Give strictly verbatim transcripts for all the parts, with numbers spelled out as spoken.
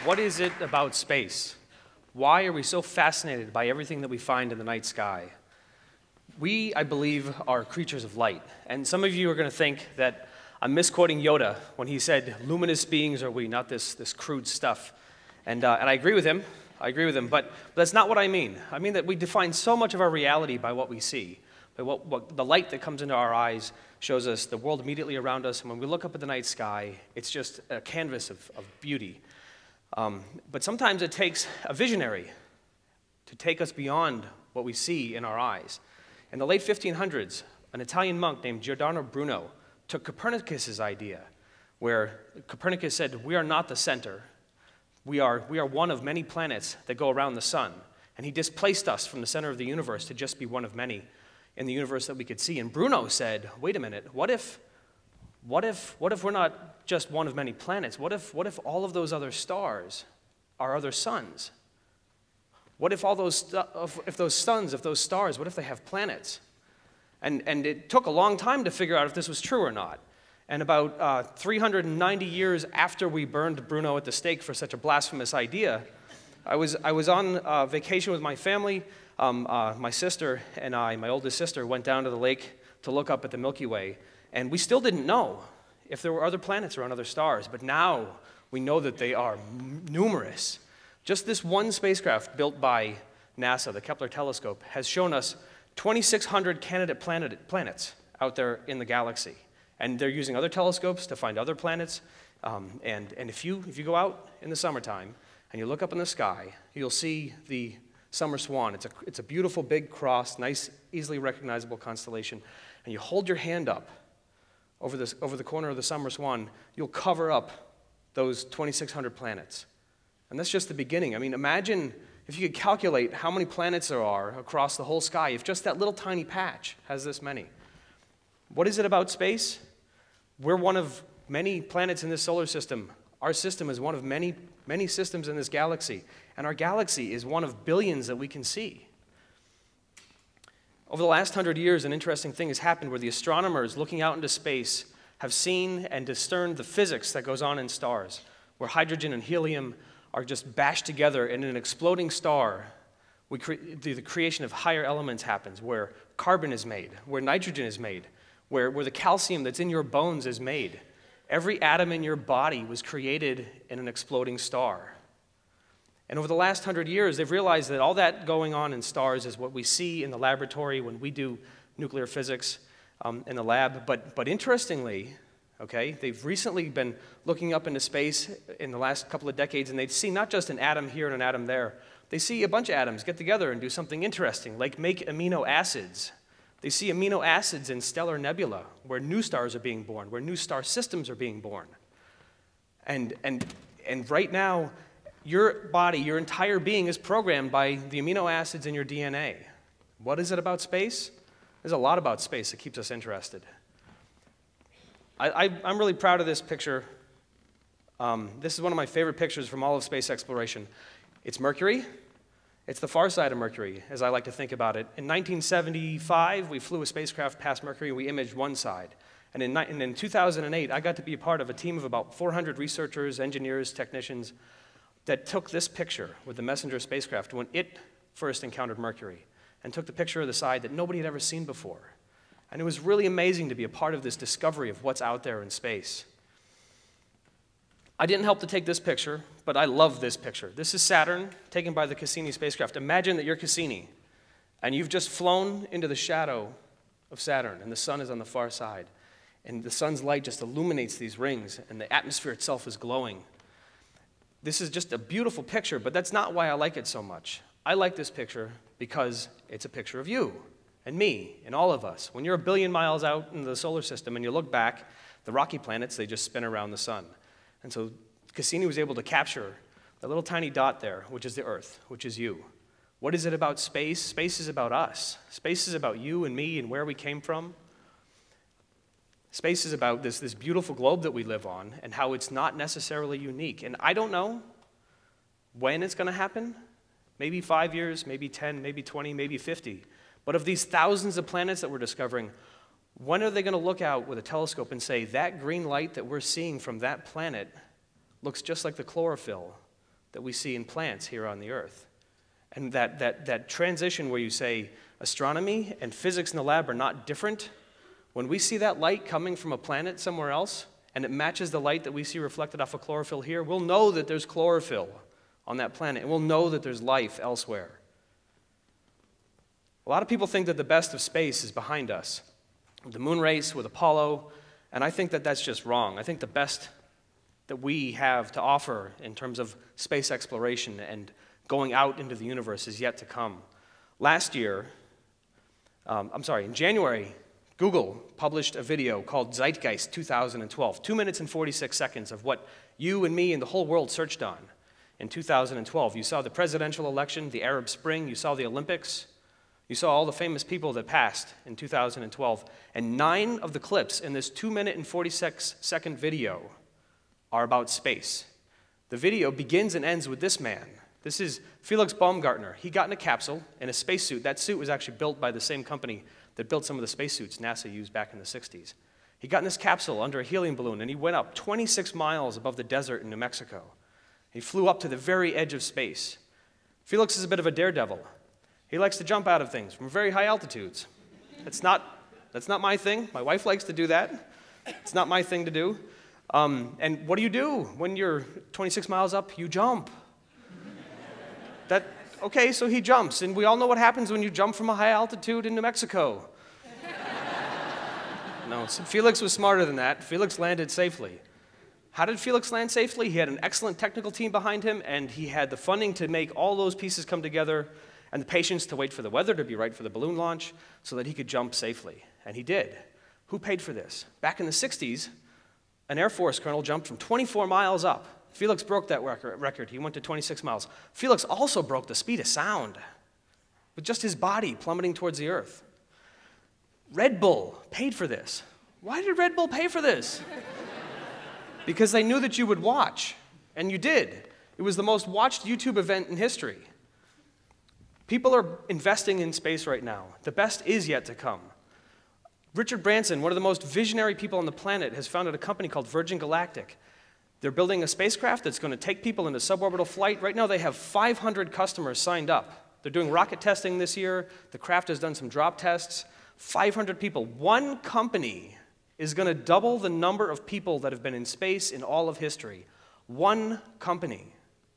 What is it about space? Why are we so fascinated by everything that we find in the night sky? We, I believe, are creatures of light. And some of you are going to think that I'm misquoting Yoda when he said, luminous beings are we, not this, this crude stuff. And, uh, and I agree with him. I agree with him. But, but that's not what I mean. I mean that we define so much of our reality by what we see. By what, what the light that comes into our eyes shows us the world immediately around us. And when we look up at the night sky, it's just a canvas of, of beauty. Um, but sometimes it takes a visionary to take us beyond what we see in our eyes. In the late fifteen hundreds, an Italian monk named Giordano Bruno took Copernicus's idea, where Copernicus said, we are not the center. We are, we are one of many planets that go around the sun. And he displaced us from the center of the universe to just be one of many in the universe that we could see. And Bruno said, wait a minute, what if, what if, what if we're not just one of many planets? What if, what if all of those other stars are other suns? What if all those, if those suns, if those stars, what if they have planets? And, and it took a long time to figure out if this was true or not. And about uh, three hundred ninety years after we burned Bruno at the stake for such a blasphemous idea, I was, I was on uh, vacation with my family. Um, uh, my sister and I, my oldest sister, went down to the lake to look up at the Milky Way. And we still didn't know if there were other planets around other stars. But now we know that they are numerous. Just this one spacecraft built by NASA, the Kepler telescope, has shown us twenty-six hundred candidate planet, planets out there in the galaxy. And they're using other telescopes to find other planets. Um, and and if, you, if you go out in the summertime and you look up in the sky, you'll see the summer swan. It's a, it's a beautiful big cross, nice, easily recognizable constellation. And you hold your hand up over, this, over the corner of the summer swan, you'll cover up those twenty-six hundred planets. And that's just the beginning. I mean, imagine if you could calculate how many planets there are across the whole sky, if just that little tiny patch has this many. What is it about space? We're one of many planets in this solar system. Our system is one of many, many systems in this galaxy. And our galaxy is one of billions that we can see. Over the last hundred years, an interesting thing has happened where the astronomers looking out into space have seen and discerned the physics that goes on in stars, where hydrogen and helium are just bashed together, and in an exploding star, we cre the, the creation of higher elements happens, where carbon is made, where nitrogen is made, where, where the calcium that's in your bones is made. Every atom in your body was created in an exploding star. And over the last hundred years, they've realized that all that going on in stars is what we see in the laboratory when we do nuclear physics um, in the lab. But, but interestingly, okay, they've recently been looking up into space in the last couple of decades, and they see not just an atom here and an atom there. They see a bunch of atoms get together and do something interesting, like make amino acids. They see amino acids in stellar nebula, where new stars are being born, where new star systems are being born. And, and, and right now, your body, your entire being is programmed by the amino acids in your D N A. What is it about space? There's a lot about space that keeps us interested. I, I, I'm really proud of this picture. Um, this is one of my favorite pictures from all of space exploration. It's Mercury. It's the far side of Mercury, as I like to think about it. In nineteen seventy-five, we flew a spacecraft past Mercury, and we imaged one side. And in, and in two thousand eight, I got to be a part of a team of about four hundred researchers, engineers, technicians that took this picture with the Messenger spacecraft when it first encountered Mercury, and took the picture of the side that nobody had ever seen before. And it was really amazing to be a part of this discovery of what's out there in space. I didn't help to take this picture, but I love this picture. This is Saturn, taken by the Cassini spacecraft. Imagine that you're Cassini, and you've just flown into the shadow of Saturn, and the sun is on the far side. And the sun's light just illuminates these rings, and the atmosphere itself is glowing. This is just a beautiful picture, but that's not why I like it so much. I like this picture because it's a picture of you and me and all of us. When you're a billion miles out in the solar system and you look back, the rocky planets, they just spin around the sun. And so Cassini was able to capture the little tiny dot there, which is the Earth, which is you. What is it about space? Space is about us. Space is about you and me and where we came from. Space is about this, this beautiful globe that we live on and how it's not necessarily unique. And I don't know when it's going to happen. Maybe five years, maybe ten, maybe twenty, maybe fifty. But of these thousands of planets that we're discovering, when are they going to look out with a telescope and say, that green light that we're seeing from that planet looks just like the chlorophyll that we see in plants here on the Earth. And that, that, that transition where you say astronomy and physics in the lab are not different, when we see that light coming from a planet somewhere else, and it matches the light that we see reflected off of chlorophyll here, we'll know that there's chlorophyll on that planet, and we'll know that there's life elsewhere. A lot of people think that the best of space is behind us, the moon race with Apollo, and I think that that's just wrong. I think the best that we have to offer in terms of space exploration and going out into the universe is yet to come. Last year, um, I'm sorry, in January, Google published a video called Zeitgeist two thousand twelve, two minutes and forty-six seconds of what you and me and the whole world searched on in two thousand twelve. You saw the presidential election, the Arab Spring, you saw the Olympics, you saw all the famous people that passed in two thousand twelve, and nine of the clips in this two minute and forty-six second video are about space. The video begins and ends with this man. This is Felix Baumgartner. He got in a capsule in a spacesuit. That suit was actually built by the same company that built some of the spacesuits NASA used back in the sixties. He got in this capsule under a helium balloon, and he went up twenty-six miles above the desert in New Mexico. He flew up to the very edge of space. Felix is a bit of a daredevil. He likes to jump out of things from very high altitudes. That's not, that's not my thing. My wife likes to do that. It's not my thing to do. Um, and what do you do when you're twenty-six miles up? You jump. That, okay, so he jumps, and we all know what happens when you jump from a high altitude in New Mexico. No, so Felix was smarter than that. Felix landed safely. How did Felix land safely? He had an excellent technical team behind him, and he had the funding to make all those pieces come together and the patience to wait for the weather to be right for the balloon launch so that he could jump safely. And he did. Who paid for this? Back in the sixties, an Air Force colonel jumped from twenty-four miles up. Felix broke that record. He went to twenty-six miles. Felix also broke the speed of sound with just his body plummeting towards the Earth. Red Bull paid for this. Why did Red Bull pay for this? Because they knew that you would watch, and you did. It was the most watched YouTube event in history. People are investing in space right now. The best is yet to come. Richard Branson, one of the most visionary people on the planet, has founded a company called Virgin Galactic. They're building a spacecraft that's going to take people into suborbital flight. Right now they have five hundred customers signed up. They're doing rocket testing this year. The craft has done some drop tests. five hundred people. One company is going to double the number of people that have been in space in all of history. One company.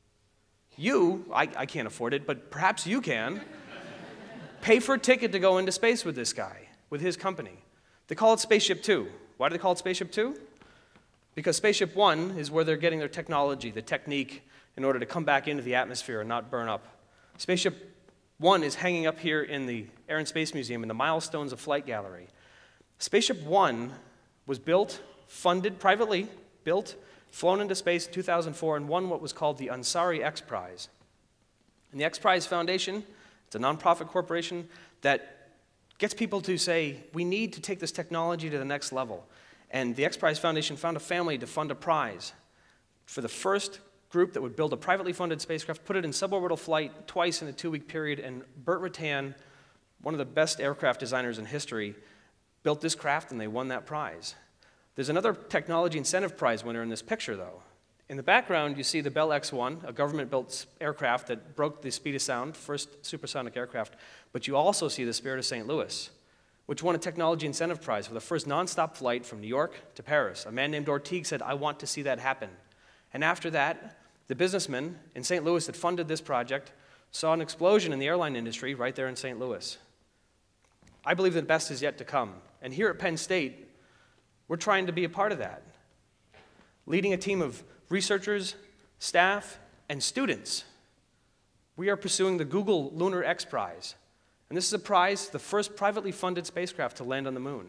You, I, I can't afford it, but perhaps you can, pay for a ticket to go into space with this guy, with his company. They call it Spaceship Two. Why do they call it Spaceship Two? Because Spaceship One is where they're getting their technology, the technique, in order to come back into the atmosphere and not burn up. Spaceship One is hanging up here in the Air and Space Museum in the Milestones of Flight Gallery. Spaceship One was built, funded privately, built, flown into space in two thousand four, and won what was called the Ansari XPrize. And the XPrize Foundation, it's a nonprofit corporation that gets people to say, we need to take this technology to the next level. And the XPrize Foundation found a family to fund a prize for the first group that would build a privately funded spacecraft, put it in suborbital flight twice in a two-week period, and Burt Rutan, one of the best aircraft designers in history, built this craft, and they won that prize. There's another technology incentive prize winner in this picture, though. In the background, you see the Bell X one, a government-built aircraft that broke the speed of sound, first supersonic aircraft. But you also see the Spirit of Saint Louis, which won a technology incentive prize for the first nonstop flight from New York to Paris. A man named Ortigue said, I want to see that happen. And after that, the businessman in Saint Louis that funded this project saw an explosion in the airline industry right there in Saint Louis. I believe the best is yet to come. And here at Penn State, we're trying to be a part of that, leading a team of researchers, staff, and students. We are pursuing the Google Lunar XPrize. And this is a prize, the first privately funded spacecraft to land on the moon.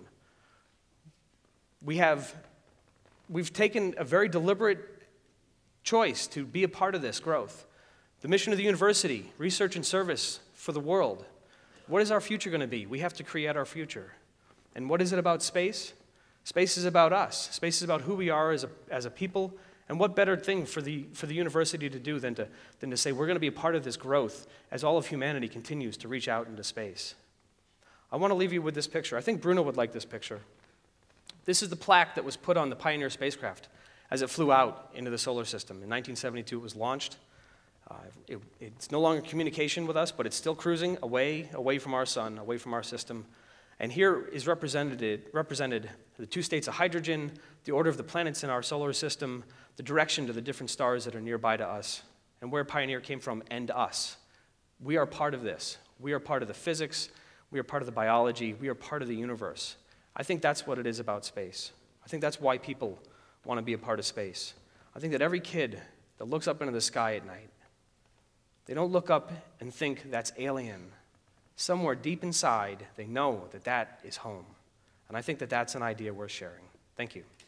We have, we've taken a very deliberate choice to be a part of this growth. The mission of the university, research and service for the world. What is our future going to be? We have to create our future. And what is it about space? Space is about us. Space is about who we are as a, as a people. And what better thing for the, for the university to do than to, than to say we're going to be a part of this growth as all of humanity continues to reach out into space. I want to leave you with this picture. I think Bruno would like this picture. This is the plaque that was put on the Pioneer spacecraft as it flew out into the solar system. In nineteen seventy-two, it was launched. Uh, it, it's no longer communication with us, but it's still cruising away, away from our sun, away from our system. And here is represented, represented the two states of hydrogen, the order of the planets in our solar system, the direction to the different stars that are nearby to us, and where Pioneer came from, and us. We are part of this. We are part of the physics. We are part of the biology. We are part of the universe. I think that's what it is about space. I think that's why people want to be a part of space. I think that every kid that looks up into the sky at night, they don't look up and think that's alien. Somewhere deep inside, they know that that is home. And I think that that's an idea worth sharing. Thank you.